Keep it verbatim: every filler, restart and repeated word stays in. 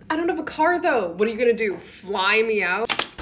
I don't have a car though. What are you gonna do? Fly me out?